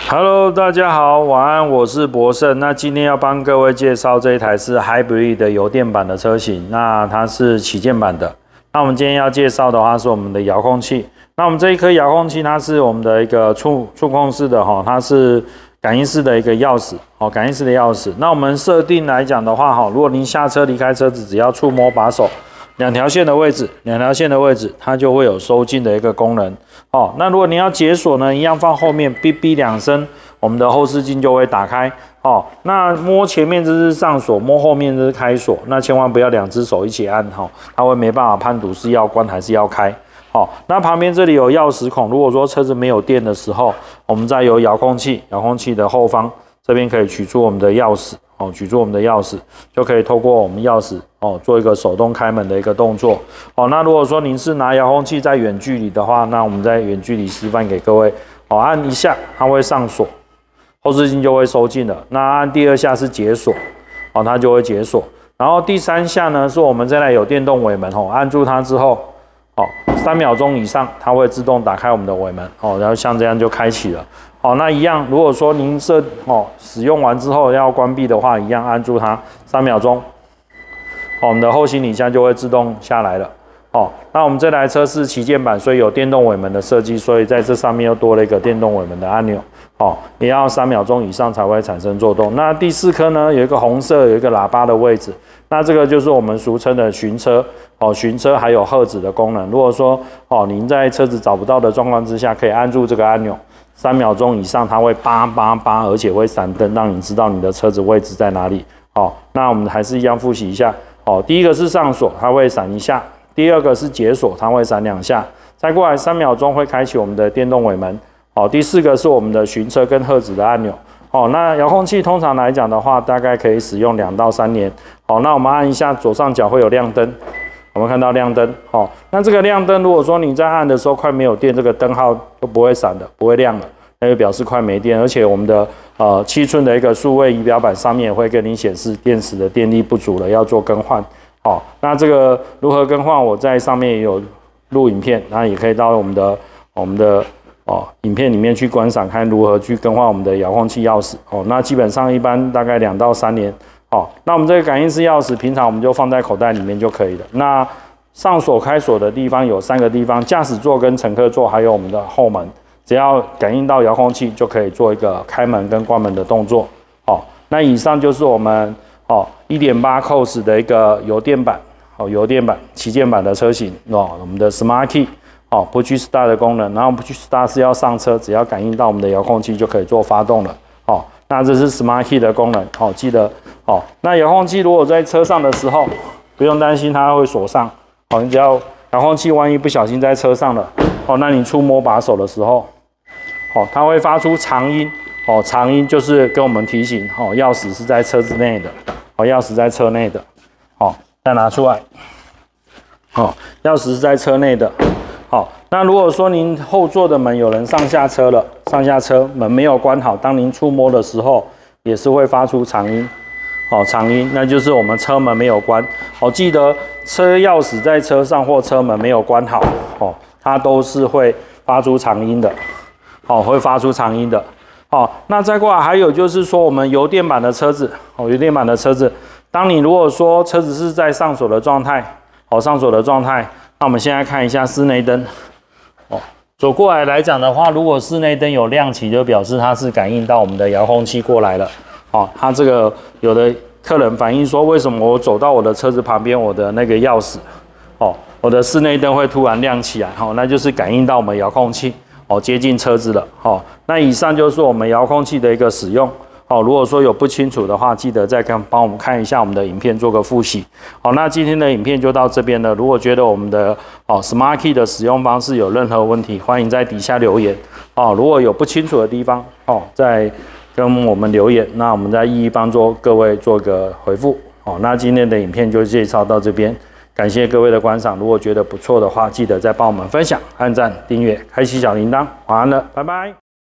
Hello， 大家好，晚安，我是博胜。那今天要帮各位介绍这一台是 Hybrid 的油电版的车型，那它是旗舰版的。那我们今天要介绍的话是我们的遥控器。那我们这一颗遥控器它是我们的一个触控式的哈，它是感应式的一个钥匙哦，感应式的钥匙。那我们设定来讲的话哈，如果您下车离开车子，只要触摸把手。两条线的位置，它就会有收进的一个功能哦。那如果你要解锁呢，一样放后面，哔哔两声，我们的后视镜就会打开哦。那摸前面这是上锁，摸后面这是开锁，那千万不要两只手一起按哈，它会没办法判读是要关还是要开哦。那旁边这里有钥匙孔，如果说车子没有电的时候，我们再由遥控器的后方这边可以取出我们的钥匙。哦，取出我们的钥匙，就可以透过我们钥匙哦，做一个手动开门的一个动作。哦，那如果说您是拿遥控器在远距离的话，那我们在远距离示范给各位。哦，按一下它会上锁，后视镜就会收进了。那按第二下是解锁，哦，它就会解锁。然后第三下呢，是我们这台有电动尾门哦，按住它之后，哦，3秒钟以上，它会自动打开我们的尾门哦，然后像这样就开启了。哦，那一样，如果说您使用完之后要关闭的话，一样按住它3秒钟，哦，我们的后行李箱就会自动下来了。哦，那我们这台车是旗舰版，所以有电动尾门的设计，所以在这上面又多了一个电动尾门的按钮。哦，也要3秒钟以上才会产生作动。那第4颗呢，有一个红色，有一个喇叭的位置，那这个就是我们俗称的巡车。哦，巡车还有赫兹的功能。如果说您在车子找不到的状况之下，可以按住这个按钮。3秒钟以上，它会叭叭叭，而且会闪灯，让你知道你的车子位置在哪里。好，那我们还是一样复习一下。好，第一个是上锁，它会闪1下；第二个是解锁，它会闪2下。再过来3秒钟会开启我们的电动尾门。好，第4个是我们的巡车跟赫兹的按钮。好，那遥控器通常来讲的话，大概可以使用2到3年。好，那我们按一下左上角会有亮灯。我们看到亮灯，好，那这个亮灯，如果说你在按的时候快没有电，这个灯号就不会闪的，不会亮了，那就表示快没电。而且我们的7寸的一个数位仪表板上面也会跟你显示电池的电力不足了，要做更换。好，那这个如何更换，我在上面也有录影片，那也可以到我们的影片里面去观赏，看如何去更换我们的遥控器钥匙。哦，那基本上一般大概2到3年。好，那我们这个感应式钥匙，平常我们就放在口袋里面就可以了。那上锁、开锁的地方有3个地方：驾驶座、跟乘客座，还有我们的后门。只要感应到遥控器，就可以做一个开门跟关门的动作。好，那以上就是我们1.8 cos 的一个油电版，旗舰版的车型我们的 Smart Key Push Start 的功能，然后 Push Start 是要上车，只要感应到我们的遥控器就可以做发动了。好，那这是 Smart Key 的功能，好，记得。好，那遥控器如果在车上的时候，不用担心它会锁上。好，你只要遥控器万一不小心在车上了，那你触摸把手的时候，它会发出长音。长音就是跟我们提醒，钥匙是在车子内的。钥匙在车内的。再拿出来。钥匙是在车内的。那如果说您后座的门有人上下车了，上下车门没有关好，当您触摸的时候，也是会发出长音。长音，那就是我们车门没有关。记得车钥匙在车上或车门没有关好，它都是会发出长音的。会发出长音的。那再过来还有就是说，我们油电版的车子，当你如果说车子是在上锁的状态，那我们现在看一下室内灯。走过来讲的话，如果室内灯有亮起，就表示它是感应到我们的遥控器过来了。它这个有的客人反映说，为什么我走到我的车子旁边，我的那个钥匙，我的室内灯会突然亮起来，那就是感应到我们遥控器，接近车子了。那以上就是我们遥控器的一个使用。如果说有不清楚的话，记得再帮我们看一下我们的影片，做个复习。那今天的影片就到这边了。如果觉得我们的Smart Key 的使用方式有任何问题，欢迎在底下留言。如果有不清楚的地方，再跟我们留言，那我们再一一帮助各位做个回复。那今天的影片就介绍到这边，感谢各位的观赏。如果觉得不错的话，记得再帮我们分享、按赞、订阅、开启小铃铛。晚安了，拜拜。